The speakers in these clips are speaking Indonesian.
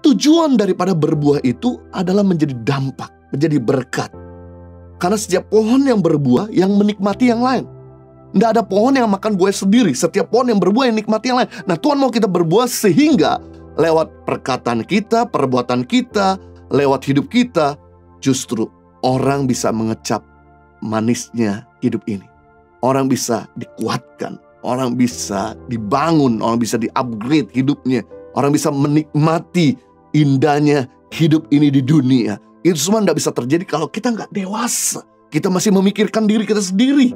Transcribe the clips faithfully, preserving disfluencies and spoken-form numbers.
tujuan daripada berbuah itu adalah menjadi dampak, menjadi berkat. Karena setiap pohon yang berbuah yang menikmati yang lain. Tidak ada pohon yang makan buah sendiri. Setiap pohon yang berbuah yang nikmati yang lain. Nah, Tuhan mau kita berbuah sehingga lewat perkataan kita, perbuatan kita, lewat hidup kita, justru orang bisa mengecap manisnya hidup ini. Orang bisa dikuatkan, orang bisa dibangun, orang bisa di-upgrade hidupnya. Orang bisa menikmati indahnya hidup ini di dunia. Itu semua tidak bisa terjadi kalau kita nggak dewasa. Kita masih memikirkan diri kita sendiri.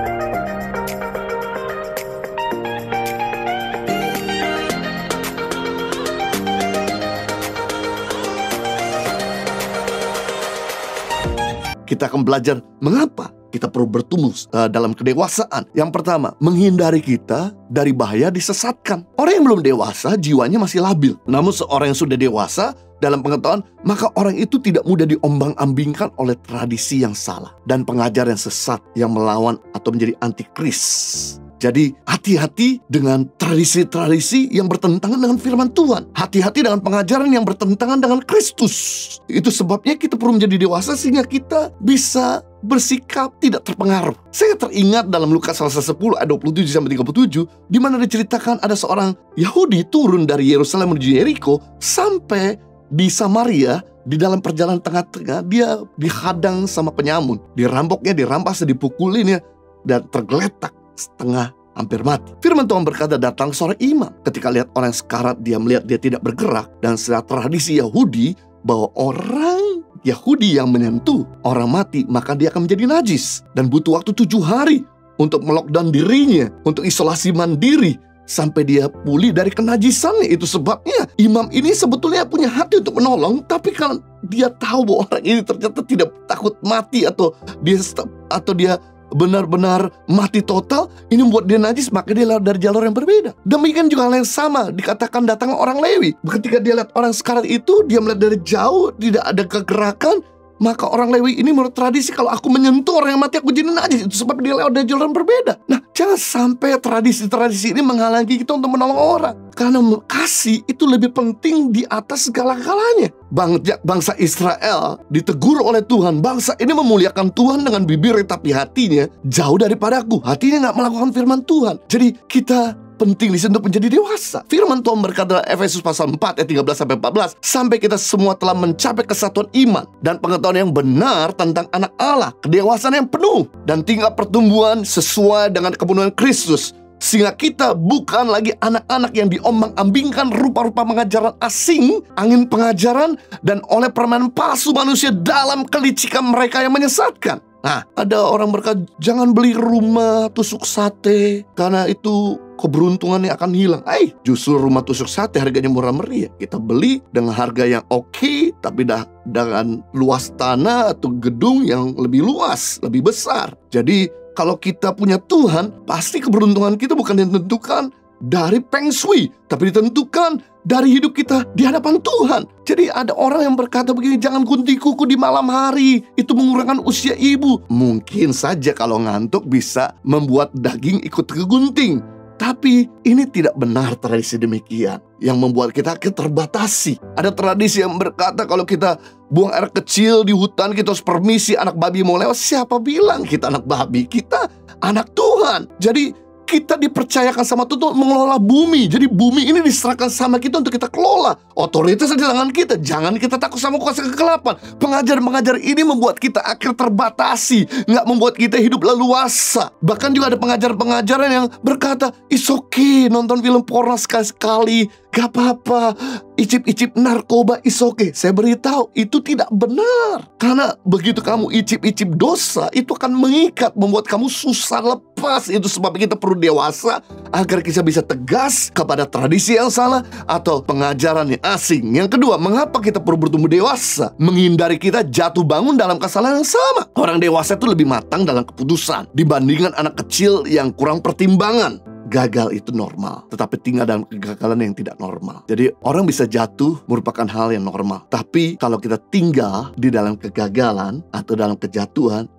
Kita akan belajar mengapa kita perlu bertumbuh uh, dalam kedewasaan. Yang pertama, menghindari kita dari bahaya disesatkan. Orang yang belum dewasa, jiwanya masih labil. Namun seorang yang sudah dewasa dalam pengetahuan, maka orang itu tidak mudah diombang-ambingkan oleh tradisi yang salah dan pengajaran yang sesat yang melawan atau menjadi antikris. Jadi hati-hati dengan tradisi-tradisi yang bertentangan dengan firman Tuhan. Hati-hati dengan pengajaran yang bertentangan dengan Kristus. Itu sebabnya kita perlu menjadi dewasa sehingga kita bisa bersikap tidak terpengaruh. Saya teringat dalam Lukas sepuluh ayat dua puluh tujuh sampai tiga puluh tujuh, di mana diceritakan ada seorang Yahudi turun dari Yerusalem menuju Yeriko sampai di Samaria. Di dalam perjalanan tengah-tengah dia dihadang sama penyamun, dirampoknya, dirampas, dipukulinnya, dan tergeletak setengah hampir mati. Firman Tuhan berkata, datang seorang imam. Ketika lihat orang sekarat, dia melihat dia tidak bergerak. Dan secara tradisi Yahudi, bahwa orang Yahudi yang menyentuh orang mati, maka dia akan menjadi najis. Dan butuh waktu tujuh hari untuk melockdown dirinya, untuk isolasi mandiri, sampai dia pulih dari kenajisannya. Itu sebabnya imam ini sebetulnya punya hati untuk menolong, tapi kalau dia tahu bahwa orang ini ternyata tidak takut mati, atau dia atau dia benar-benar mati total, ini membuat dia najis, maka dia lewat dari jalur yang berbeda. Demikian juga hal yang sama dikatakan datang orang Lewi. Ketika dia lihat orang sekarat itu, dia melihat dari jauh, tidak ada kegerakan, maka orang Lewi ini menurut tradisi, kalau aku menyentuh orang yang mati, aku jadi najis. Itu sebab dia lewat dari jalur yang berbeda. Nah, jangan sampai tradisi-tradisi ini menghalangi kita untuk menolong orang. Karena kasih itu lebih penting di atas segala-galanya. Bangsa Israel ditegur oleh Tuhan. Bangsa ini memuliakan Tuhan dengan bibir, tapi hatinya jauh daripadaku. Hatinya nggak melakukan firman Tuhan. Jadi kita penting di sini untuk menjadi dewasa. Firman Tuhan berkata Efesus pasal empat ayat tiga belas sampai empat belas, sampai kita semua telah mencapai kesatuan iman dan pengetahuan yang benar tentang anak Allah, kedewasaan yang penuh dan tingkat pertumbuhan sesuai dengan kepenuhan Kristus, sehingga kita bukan lagi anak-anak yang diombang-ambingkan rupa-rupa pengajaran asing, angin pengajaran, dan oleh permainan palsu manusia dalam kelicikan mereka yang menyesatkan. Nah, ada orang berkata, jangan beli rumah tusuk sate, karena itu keberuntungannya akan hilang. Eh, justru rumah tusuk sate harganya murah meriah. Kita beli dengan harga yang oke, tapi dah dengan luas tanah atau gedung yang lebih luas, lebih besar. Jadi, kalau kita punya Tuhan, pasti keberuntungan kita bukan ditentukan dari Feng Shui, tapi ditentukan dari hidup kita di hadapan Tuhan. Jadi ada orang yang berkata begini, jangan gunting kuku di malam hari, itu mengurangkan usia ibu. Mungkin saja kalau ngantuk bisa membuat daging ikut kegunting. Tapi ini tidak benar tradisi demikian, yang membuat kita terbatasi. Ada tradisi yang berkata kalau kita buang air kecil di hutan, kita harus permisi, anak babi mau lewat. Siapa bilang kita anak babi? Kita anak Tuhan. Jadi kita dipercayakan sama Tuhan mengelola bumi. Jadi bumi ini diserahkan sama kita untuk kita kelola. Otoritas di tangan kita. Jangan kita takut sama kuasa kegelapan. Pengajar-pengajar ini membuat kita akhir terbatasi, nggak membuat kita hidup leluasa. Bahkan juga ada pengajar-pengajaran yang berkata, it's okay nonton film porno sekali-sekali, gak apa-apa. Icip-icip narkoba is okay. Saya beritahu itu tidak benar. Karena begitu kamu icip-icip dosa, itu akan mengikat, membuat kamu susah lepas. Itu sebab kita perlu dewasa agar kita bisa tegas kepada tradisi yang salah atau pengajaran yang asing. Yang kedua, mengapa kita perlu bertumbuh dewasa? Menghindari kita jatuh bangun dalam kesalahan yang sama. Orang dewasa itu lebih matang dalam keputusan dibandingkan anak kecil yang kurang pertimbangan. Gagal itu normal, tetapi tinggal dalam kegagalan yang tidak normal. Jadi orang bisa jatuh merupakan hal yang normal. Tapi kalau kita tinggal di dalam kegagalan atau dalam kejatuhan,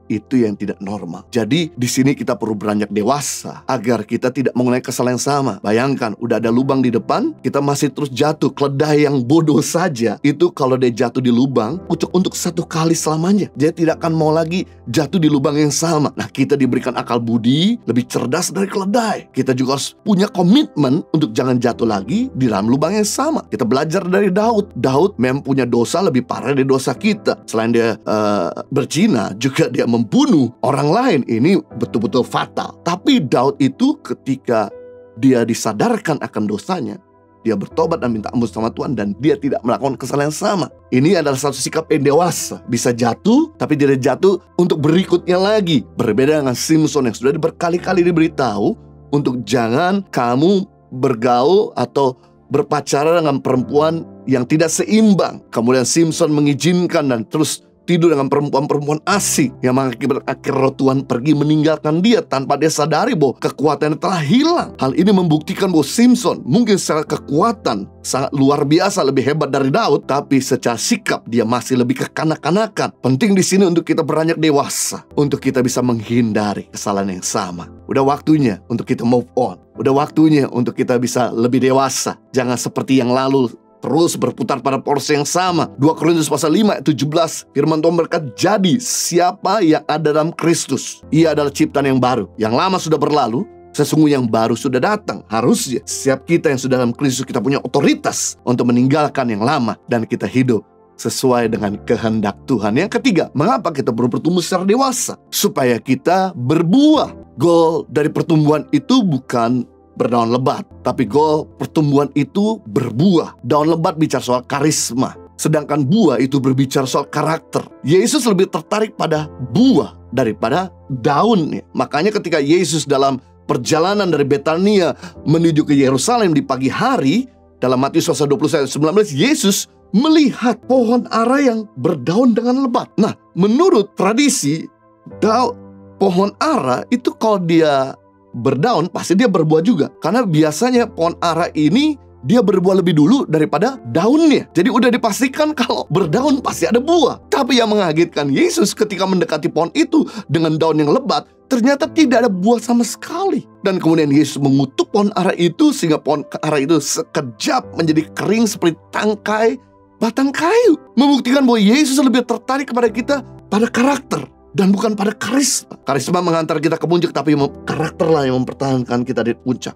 itu yang tidak normal. Jadi di sini kita perlu beranjak dewasa agar kita tidak mengulangi kesalahan yang sama. Bayangkan, udah ada lubang di depan, kita masih terus jatuh. Keledai yang bodoh saja itu kalau dia jatuh di lubang untuk untuk satu kali selamanya, dia tidak akan mau lagi jatuh di lubang yang sama. Nah, kita diberikan akal budi lebih cerdas dari keledai. Kita juga harus punya komitmen untuk jangan jatuh lagi di dalam lubang yang sama. Kita belajar dari Daud. Daud memang punya dosa lebih parah dari dosa kita. Selain dia uh, berzina, juga dia membunuh orang lain. Ini betul-betul fatal. Tapi Daud itu ketika dia disadarkan akan dosanya, dia bertobat dan minta ampun sama Tuhan, dan dia tidak melakukan kesalahan yang sama. Ini adalah satu sikap yang dewasa. Bisa jatuh, tapi tidak jatuh untuk berikutnya lagi. Berbeda dengan Simpson yang sudah berkali-kali diberitahu untuk jangan kamu bergaul atau berpacaran dengan perempuan yang tidak seimbang. Kemudian Simpson mengizinkan dan terus tidur dengan perempuan-perempuan asing yang mengakibatkan akhirnya Tuhan pergi meninggalkan dia tanpa dia sadari bahwa kekuatannya telah hilang. Hal ini membuktikan bahwa Simpson mungkin secara kekuatan sangat luar biasa, lebih hebat dari Daud, tapi secara sikap dia masih lebih kekanak-kanakan. Penting di sini untuk kita beranjak dewasa, untuk kita bisa menghindari kesalahan yang sama. Udah waktunya untuk kita move on. Udah waktunya untuk kita bisa lebih dewasa. Jangan seperti yang lalu, terus berputar pada porsi yang sama. dua Korintus pasal lima ayat tujuh belas, firman Tuhan berkata, jadi siapa yang ada dalam Kristus, ia adalah ciptaan yang baru. Yang lama sudah berlalu, sesungguhnya yang baru sudah datang. Harusnya setiap kita yang sudah dalam Kristus, kita punya otoritas untuk meninggalkan yang lama dan kita hidup sesuai dengan kehendak Tuhan. Yang ketiga, mengapa kita perlu bertumbuh secara dewasa? Supaya kita berbuah. Goal dari pertumbuhan itu bukan berdaun lebat, tapi goal pertumbuhan itu berbuah. Daun lebat bicara soal karisma, sedangkan buah itu berbicara soal karakter. Yesus lebih tertarik pada buah daripada daunnya. Makanya ketika Yesus dalam perjalanan dari Betania menuju ke Yerusalem di pagi hari, dalam Matius pasal dua puluh ayat sembilan belas, Yesus melihat pohon ara yang berdaun dengan lebat. Nah, menurut tradisi, daun pohon ara itu kalau dia berdaun pasti dia berbuah juga. Karena biasanya pohon ara ini dia berbuah lebih dulu daripada daunnya. Jadi udah dipastikan kalau berdaun pasti ada buah. Tapi yang mengagetkan, Yesus ketika mendekati pohon itu dengan daun yang lebat, ternyata tidak ada buah sama sekali. Dan kemudian Yesus mengutuk pohon ara itu sehingga pohon ara itu sekejap menjadi kering seperti tangkai batang kayu. Membuktikan bahwa Yesus lebih tertarik kepada kita pada karakter dan bukan pada karisma. Karisma mengantar kita ke puncak, tapi karakterlah yang mempertahankan kita di puncak.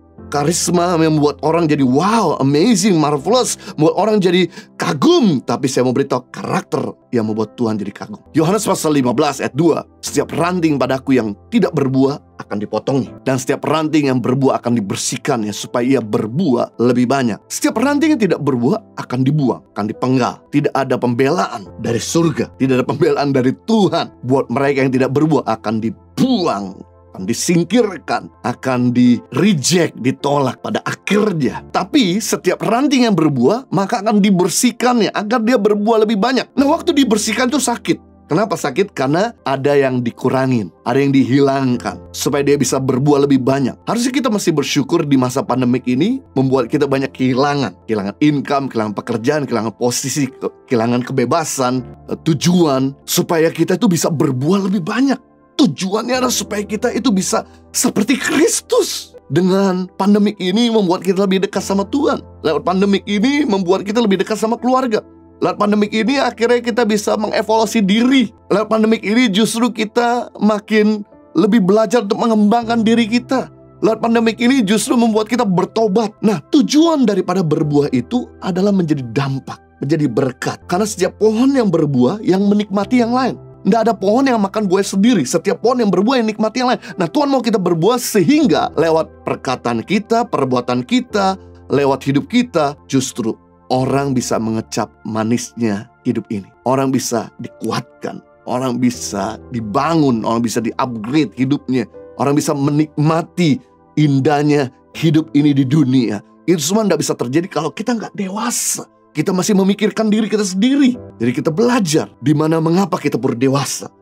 Karisma yang membuat orang jadi wow, amazing, marvelous, membuat orang jadi kagum. Tapi saya mau beritahu, karakter yang membuat Tuhan jadi kagum. Yohanes pasal lima belas ayat dua, setiap ranting padaku yang tidak berbuah akan dipotongi, dan setiap ranting yang berbuah akan dibersihkannya supaya ia berbuah lebih banyak. Setiap ranting yang tidak berbuah akan dibuang, akan dipenggal. Tidak ada pembelaan dari surga, tidak ada pembelaan dari Tuhan. Buat mereka yang tidak berbuah akan dibuang, akan disingkirkan, akan di-reject, ditolak pada akhirnya. Tapi setiap ranting yang berbuah, maka akan dibersihkannya agar dia berbuah lebih banyak. Nah, waktu dibersihkan itu sakit. Kenapa sakit? Karena ada yang dikurangin, ada yang dihilangkan, supaya dia bisa berbuah lebih banyak. Harusnya kita masih bersyukur di masa pandemik ini membuat kita banyak kehilangan. Kehilangan income, kehilangan pekerjaan, kehilangan posisi, kehilangan kebebasan, tujuan, supaya kita itu bisa berbuah lebih banyak. Tujuannya adalah supaya kita itu bisa seperti Kristus. Dengan pandemik ini membuat kita lebih dekat sama Tuhan. Lewat pandemik ini membuat kita lebih dekat sama keluarga. Lewat pandemik ini akhirnya kita bisa mengevaluasi diri. Lewat pandemik ini justru kita makin lebih belajar untuk mengembangkan diri kita. Lewat pandemik ini justru membuat kita bertobat. Nah, tujuan daripada berbuah itu adalah menjadi dampak, menjadi berkat. Karena setiap pohon yang berbuah yang menikmati yang lain. Tidak ada pohon yang makan buah sendiri. Setiap pohon yang berbuah yang nikmati yang lain. Nah, Tuhan mau kita berbuah sehingga lewat perkataan kita, perbuatan kita, lewat hidup kita, justru orang bisa mengecap manisnya hidup ini. Orang bisa dikuatkan, orang bisa dibangun, orang bisa di-upgrade hidupnya. Orang bisa menikmati indahnya hidup ini di dunia. Itu semua tidak bisa terjadi kalau kita nggak dewasa. Kita masih memikirkan diri kita sendiri. Jadi kita belajar di mana mengapa kita perlu dewasa.